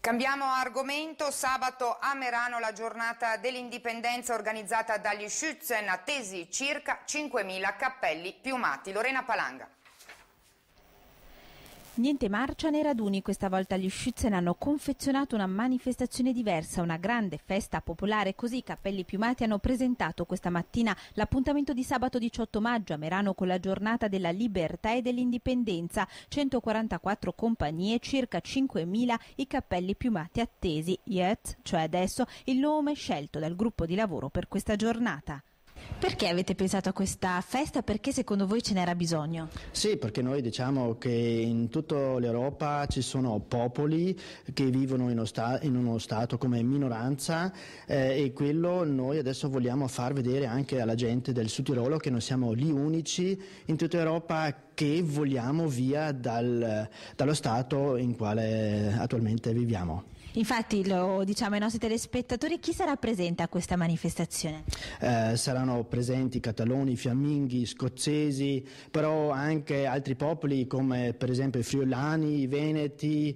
Cambiamo argomento. Sabato a Merano la giornata dell'indipendenza organizzata dagli Schützen, attesi circa 5.000 cappelli piumati. Lorena Palanga. Niente marcia né raduni, questa volta gli Schützen hanno confezionato una manifestazione diversa, una grande festa popolare, così i cappelli piumati hanno presentato questa mattina l'appuntamento di sabato 18 maggio a Merano con la giornata della libertà e dell'indipendenza, 144 compagnie, circa 5.000 i cappelli piumati attesi, Jetzt, cioè adesso, il nome scelto dal gruppo di lavoro per questa giornata. Perché avete pensato a questa festa? Perché secondo voi ce n'era bisogno? Sì, perché noi diciamo che in tutta l'Europa ci sono popoli che vivono in uno stato come minoranza e quello noi adesso vogliamo far vedere anche alla gente del Sud Tirolo che non siamo gli unici in tutta Europa che vogliamo via dallo stato in quale attualmente viviamo. Infatti lo diciamo ai nostri telespettatori, chi sarà presente a questa manifestazione? Saranno presenti cataloni, fiamminghi, scozzesi, però anche altri popoli come per esempio i friulani, i veneti.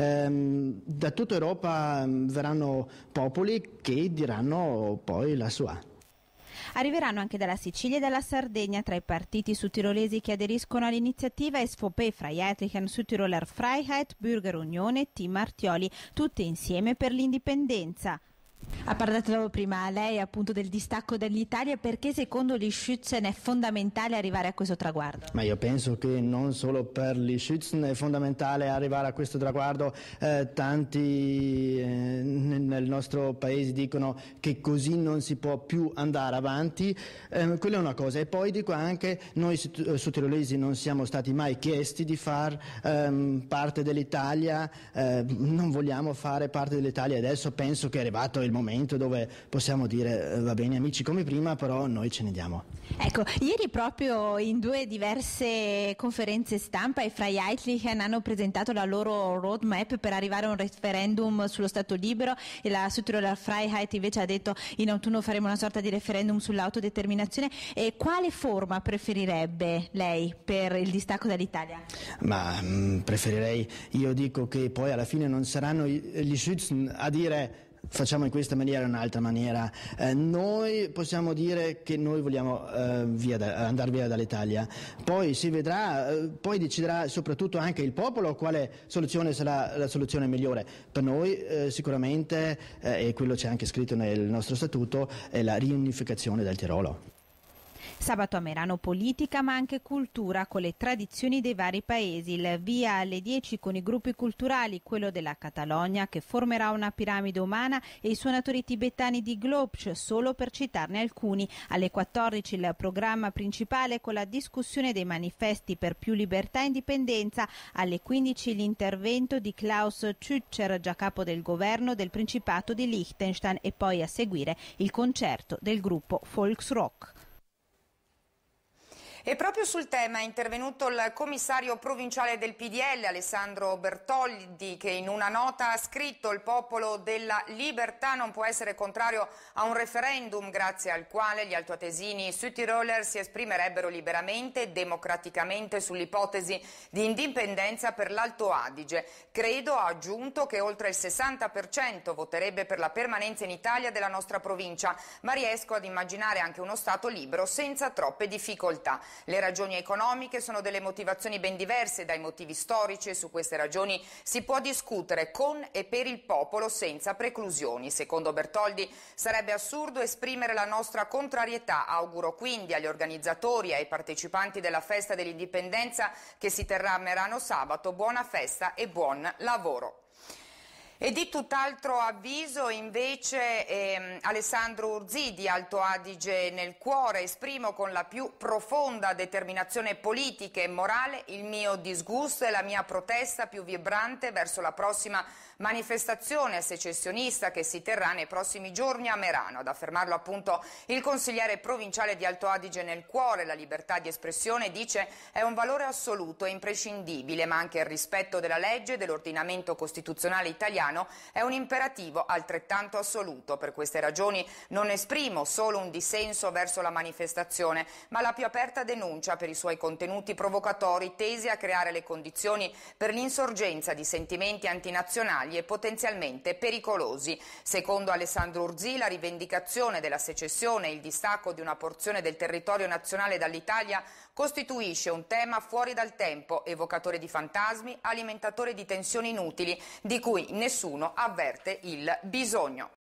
Da tutta Europa verranno popoli che diranno poi la sua. Arriveranno anche dalla Sicilia e dalla Sardegna. Tra i partiti sudtirolesi che aderiscono all'iniziativa SVP, Freiheitlichen Südtiroler Freiheit, Bürger Unione, Team Artioli, tutte insieme per l'indipendenza. Ha parlato prima lei appunto del distacco dell'Italia, perché secondo gli Schützen è fondamentale arrivare a questo traguardo? Ma io penso che non solo per gli Schützen è fondamentale arrivare a questo traguardo, tanti nel nostro paese dicono che così non si può più andare avanti, quella è una cosa, e poi dico anche noi sudtirolesi non siamo stati mai chiesti di far parte dell'Italia, non vogliamo fare parte dell'Italia, adesso penso che è arrivato il momento dove possiamo dire va bene amici come prima, però noi ce ne andiamo. Ecco, ieri proprio in due diverse conferenze stampa i Freiheitlichen hanno presentato la loro roadmap per arrivare a un referendum sullo Stato libero e la Südtiroler Freiheit invece ha detto in autunno faremo una sorta di referendum sull'autodeterminazione. E quale forma preferirebbe lei per il distacco dall'Italia? Ma preferirei, io dico che poi alla fine non saranno gli Schützen a dire facciamo in questa maniera o in un'altra maniera, noi possiamo dire che noi vogliamo andare via dall'Italia, poi si vedrà, poi deciderà soprattutto anche il popolo quale soluzione sarà la soluzione migliore. Per noi sicuramente, e quello c'è anche scritto nel nostro statuto, è la riunificazione del Tirolo. Sabato a Merano politica ma anche cultura con le tradizioni dei vari paesi, il via alle 10 con i gruppi culturali, quello della Catalogna che formerà una piramide umana e i suonatori tibetani di Globsch, solo per citarne alcuni. Alle 14 il programma principale con la discussione dei manifesti per più libertà e indipendenza, alle 15 l'intervento di Klaus Tschütscher, già capo del governo del Principato di Liechtenstein, e poi a seguire il concerto del gruppo Volksrock. E proprio sul tema è intervenuto il commissario provinciale del PDL Alessandro Bertoldi, che in una nota ha scritto: il popolo della libertà non può essere contrario a un referendum grazie al quale gli altoatesini Südtiroler si esprimerebbero liberamente e democraticamente sull'ipotesi di indipendenza per l'Alto Adige. Credo, ha aggiunto, che oltre il 60% voterebbe per la permanenza in Italia della nostra provincia, ma riesco ad immaginare anche uno Stato libero senza troppe difficoltà. Le ragioni economiche sono delle motivazioni ben diverse dai motivi storici e su queste ragioni si può discutere con e per il popolo senza preclusioni. Secondo Bertoldi sarebbe assurdo esprimere la nostra contrarietà. Auguro quindi agli organizzatori e ai partecipanti della festa dell'indipendenza che si terrà a Merano sabato buona festa e buon lavoro. E di tutt'altro avviso invece Alessandro Urzì di Alto Adige nel cuore: esprimo con la più profonda determinazione politica e morale il mio disgusto e la mia protesta più vibrante verso la prossima manifestazione secessionista che si terrà nei prossimi giorni a Merano. Ad affermarlo appunto il consigliere provinciale di Alto Adige nel cuore: la libertà di espressione, dice, è un valore assoluto e imprescindibile, ma anche il rispetto della legge e dell'ordinamento costituzionale italiano italiano è un imperativo altrettanto assoluto. Per queste ragioni non esprimo solo un dissenso verso la manifestazione, ma la più aperta denuncia per i suoi contenuti provocatori tesi a creare le condizioni per l'insorgenza di sentimenti antinazionali e potenzialmente pericolosi. Secondo Alessandro Urzì, la rivendicazione della secessione e il distacco di una porzione del territorio nazionale dall'Italia costituisce un tema fuori dal tempo, evocatore di fantasmi, alimentatore di tensioni inutili, di cui nessuno avverte il bisogno.